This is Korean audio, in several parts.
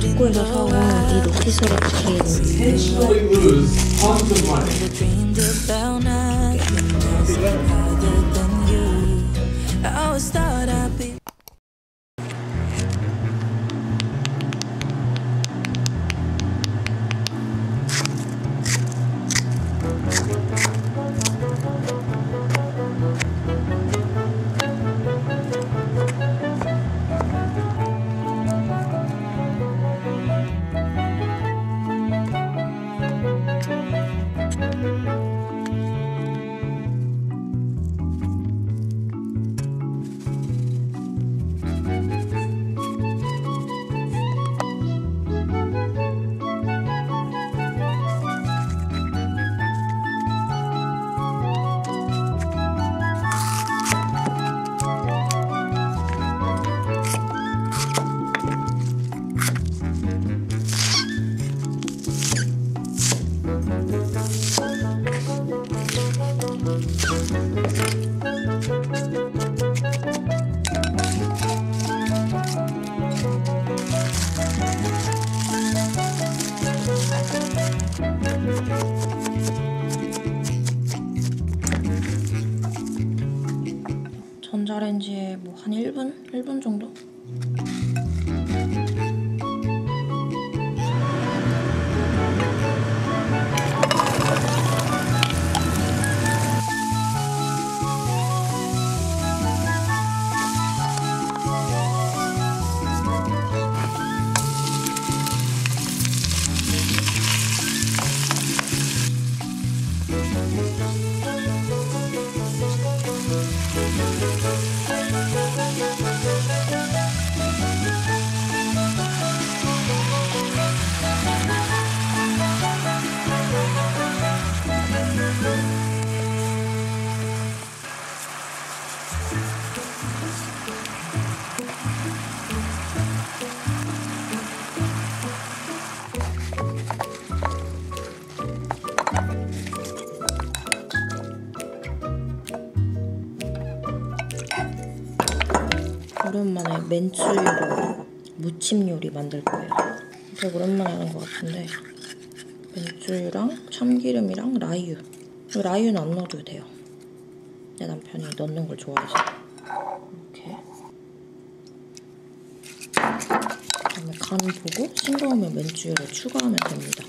입구에서 사온 이 노티스로 박힌 전자레인지에 뭐 한 1분? 1분 정도? 오랜만에 맨추유로 무침 요리 만들 거예요. 되게 오랜만에 하는 것 같은데 맨추유랑 참기름이랑 라유. 라유는 안 넣어도 돼요. 내 남편이 넣는 걸 좋아해서. 이렇게. 그다음에 간 보고 싱거우면 맨추유를 추가하면 됩니다.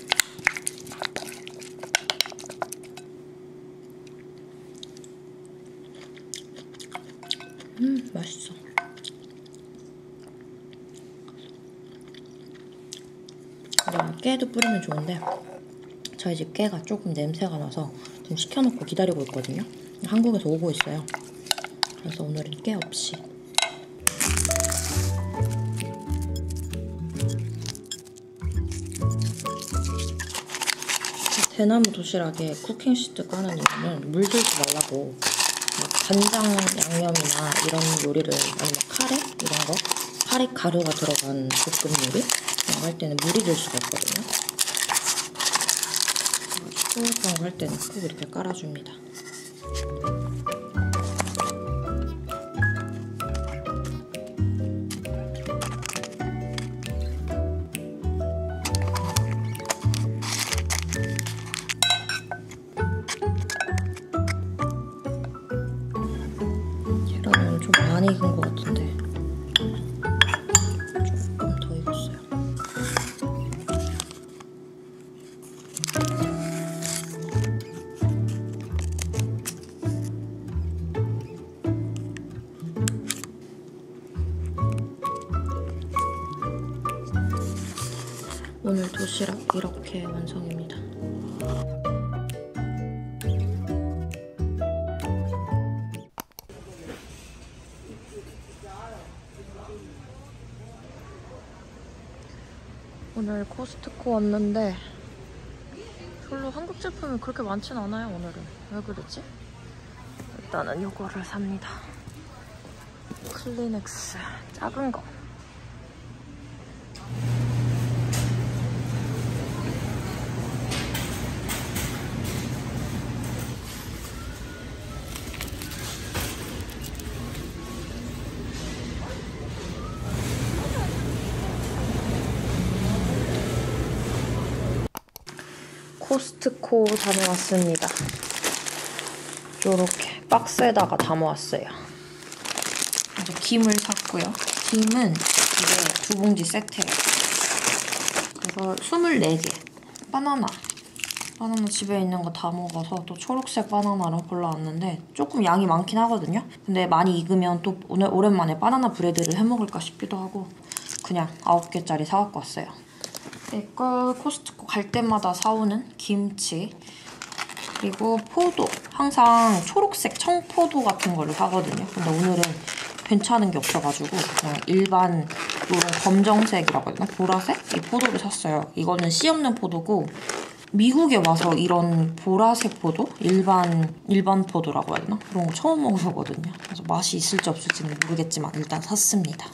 맛있어. 깨도 뿌리면 좋은데 저희 집 깨가 조금 냄새가 나서 지금 식혀놓고 기다리고 있거든요. 한국에서 오고 있어요. 그래서 오늘은 깨 없이. 대나무 도시락에 쿠킹시트 까는 이유는 물들지 말라고. 막 간장 양념이나 이런 요리를 아니면 카레? 이런 거? 카레 가루가 들어간 볶음 요리? 이런 거 할 때는 물이 들 수가 있거든요. 그런 거 할 때는 꼭 이렇게 깔아줍니다. 계란은 좀 많이 익은 것 같은데 조금 더 익었어요. 오늘 도시락 이렇게 완성입니다. 오늘 코스트코 왔는데 별로 한국 제품이 그렇게 많진 않아요. 오늘은 왜 그러지? 일단은 이거를 삽니다. 클리넥스 작은 거. 코스트코 다녀왔습니다. 요렇게 박스에다가 담아왔어요. 이제 김을 샀고요. 김은 이게 2봉지 세트예요. 그래서 24개. 바나나 집에 있는 거 다 먹어서 또 초록색 바나나를 골라왔는데 조금 양이 많긴 하거든요. 근데 많이 익으면 또 오늘 오랜만에 바나나 브레드를 해먹을까 싶기도 하고 그냥 9개짜리 사갖고 왔어요. 이거 코스트코 갈 때마다 사오는 김치, 그리고 포도. 항상 초록색 청포도 같은 거를 사거든요. 근데 오늘은 괜찮은 게 없어가지고 그냥 일반 이런 검정색이라고 해야 되나? 보라색? 이 포도를 샀어요. 이거는 씨 없는 포도고 미국에 와서 이런 보라색 포도? 일반 포도라고 해야 되나? 그런 거 처음 먹어보거든요. 그래서 맛이 있을지 없을지는 모르겠지만 일단 샀습니다.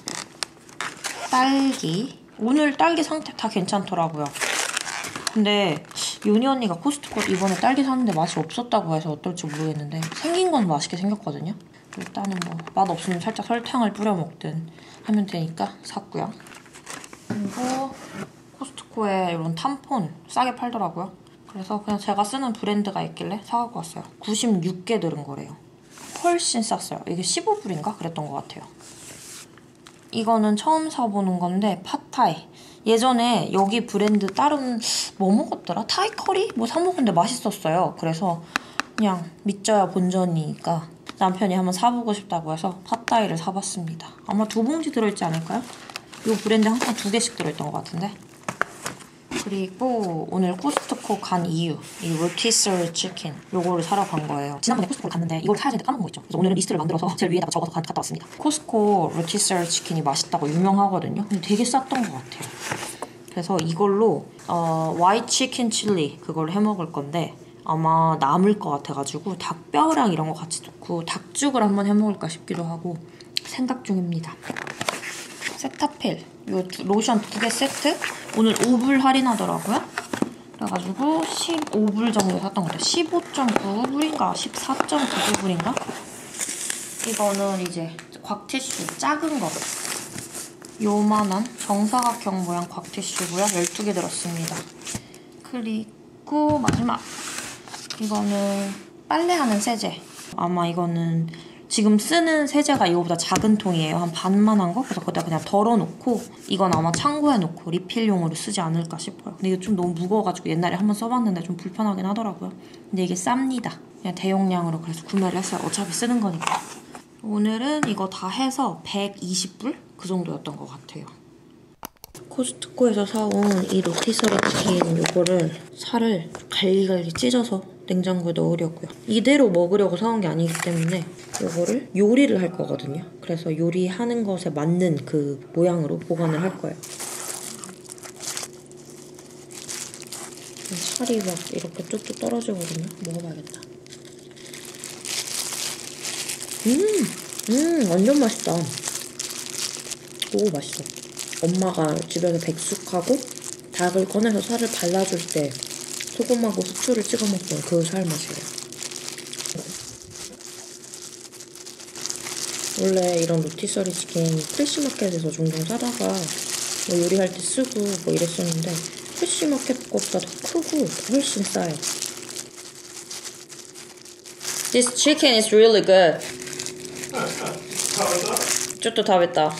딸기. 오늘 딸기 상태 다 괜찮더라고요. 근데 요니 언니가 코스트코 이번에 딸기 샀는데 맛이 없었다고 해서 어떨지 모르겠는데 생긴 건 맛있게 생겼거든요. 일단은 뭐 맛 없으면 살짝 설탕을 뿌려 먹든 하면 되니까 샀고요. 그리고 코스트코에 이런 탐폰 싸게 팔더라고요. 그래서 그냥 제가 쓰는 브랜드가 있길래 사갖고 왔어요. 96개 들은 거래요. 훨씬 쌌어요. 이게 15불인가? 그랬던 것 같아요. 이거는 처음 사보는 건데 팟타이. 예전에 여기 브랜드 다른 뭐 먹었더라? 타이 커리? 뭐 사 먹었는데 맛있었어요. 그래서 그냥 믿져야 본전이니까 남편이 한번 사보고 싶다고 해서 팟타이를 사봤습니다. 아마 2봉지 들어있지 않을까요? 이 브랜드 항상 2개씩 들어있던 것 같은데. 그리고 오늘 코스트코 간 이유, 이 로티서리 치킨 요거를 사러 간 거예요. 지난번에 코스트코 갔는데 이걸 사야 되는데 까먹은 거 있죠. 그래서 오늘은 리스트를 만들어서 제일 위에다가 적어서 갔다 왔습니다. 코스트코 로티서리 치킨이 맛있다고 유명하거든요. 근데 되게 쌌던 것 같아요. 그래서 이걸로 화이트 치킨 칠리 그걸 해먹을 건데 아마 남을 것 같아가지고 닭뼈랑 이런 거 같이 넣고 닭죽을 한번 해먹을까 싶기도 하고 생각 중입니다. 세타필 요 로션 2개 세트 오늘 5불 할인하더라고요. 그래가지고 15불 정도 샀던 것 같아요. 15.99불인가 14.99불인가? 이거는 이제 곽티슈 작은 거 요만한 정사각형 모양 곽티슈고요. 12개 들었습니다. 그리고 마지막 이거는 빨래하는 세제. 아마 이거는 지금 쓰는 세제가 이거보다 작은 통이에요. 한 반만한 거? 그래서 거기다 그냥 덜어놓고 이건 아마 창고에 놓고 리필용으로 쓰지 않을까 싶어요. 근데 이거 좀 너무 무거워가지고 옛날에 한번 써봤는데 좀 불편하긴 하더라고요. 근데 이게 쌉니다. 그냥 대용량으로 그래서 구매를 했어요. 어차피 쓰는 거니까. 오늘은 이거 다 해서 120불? 그 정도였던 것 같아요. 코스트코에서 사온 이 로티서리 치킨 요거를 살을 갈리갈리 찢어서 냉장고에 넣으려고요. 이대로 먹으려고 사온 게 아니기 때문에 요거를 요리를 할 거거든요. 그래서 요리하는 것에 맞는 그 모양으로 보관을 할 거예요. 살이 막 이렇게 뚝뚝 떨어지거든요. 먹어봐야겠다. 완전 맛있다. 오, 맛있어. 엄마가 집에서 백숙하고 닭을 꺼내서 살을 발라줄 때 소금하고 후추를 찍어 먹던 그 살 맛이에요. 원래 이런 로티서리 치킨 프레시마켓에서 종종 사다가 뭐 요리할 때 쓰고 뭐 이랬었는데 프레시마켓 것보다 더 크고 훨씬 싸요. This chicken is really good.ちょっと食べた.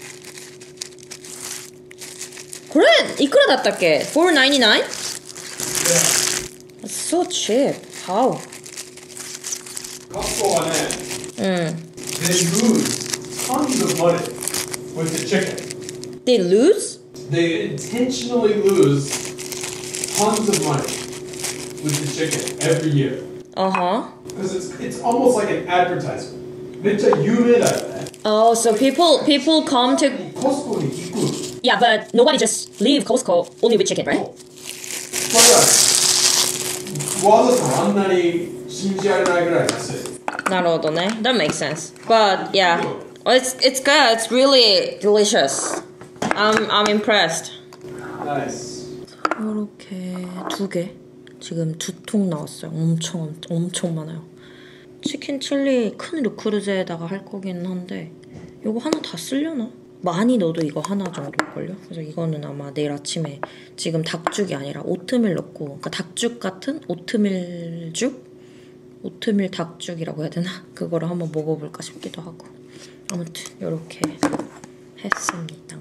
これいくらだったっけ? $4.99? That's so cheap. How? Costcoはね, they lose tons of money with the chicken. They lose? They intentionally lose tons of money with the chicken every year. Because it's almost like an advertisement. めっちゃ有名だよね. Oh, so people come to Costco に行く. Yeah, but nobody just leave Costco only with chicken, right? それはわざとあんなに信じられないぐらい安い. なるほどね. That makes sense. But yeah, it's good. It's really delicious. I'm impressed. Nice. 이렇게 2개. 지금 2통 나왔어요. 엄청 많아요. 치킨 칠리 큰 루크르제에다가 할 거긴 한데 이거 하나 다 쓰려나? 많이 넣어도 이거 하나 정도일걸요? 그래서 이거는 아마 내일 아침에 지금 닭죽이 아니라 오트밀 넣고, 그러니까 닭죽 같은 오트밀죽? 오트밀 닭죽이라고 해야 되나? 그거를 한번 먹어볼까 싶기도 하고. 아무튼 이렇게 했습니다.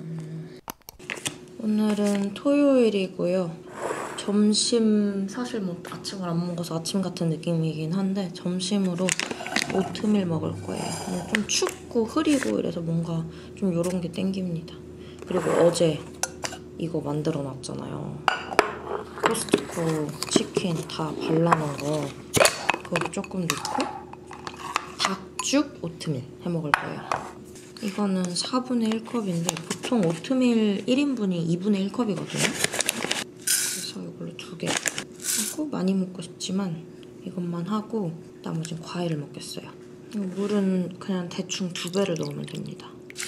오늘은 토요일이고요. 점심 사실 뭐 아침을 안 먹어서 아침 같은 느낌이긴 한데 점심으로 오트밀 먹을 거예요. 좀 춥고 흐리고 이래서 뭔가 좀 이런 게 땡깁니다. 그리고 어제 이거 만들어 놨잖아요. 코스트코 치킨 다 발라놓은 거 그거 조금 넣고 닭죽 오트밀 해먹을 거예요. 이거는 4분의 1컵인데 보통 오트밀 1인분이 2분의 1컵이거든요. 그래서 이걸로 2개 하고 많이 먹고 싶지만 이것만 하고 나머지는 과일을 먹겠어요. 물은 그냥 대충 2배를 넣으면 됩니다.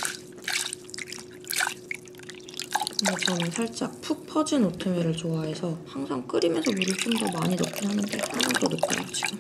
근데 저는 살짝 푹 퍼진 오트밀을 좋아해서 항상 끓이면서 물을 좀 더 많이 넣긴 하는데 한 번 더 넣을까요, 지금?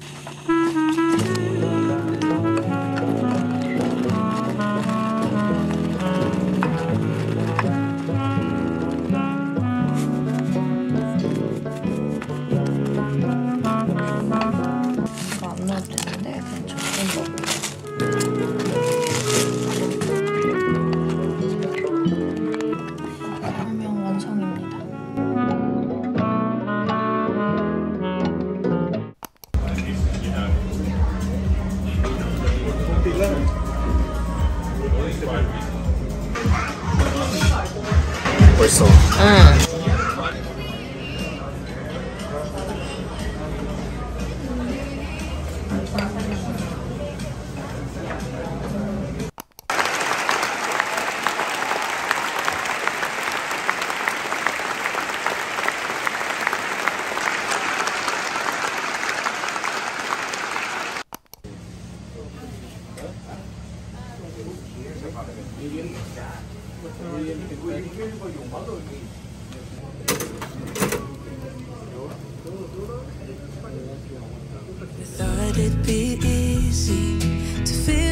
벌써. 응. Thought it'd be easy to feel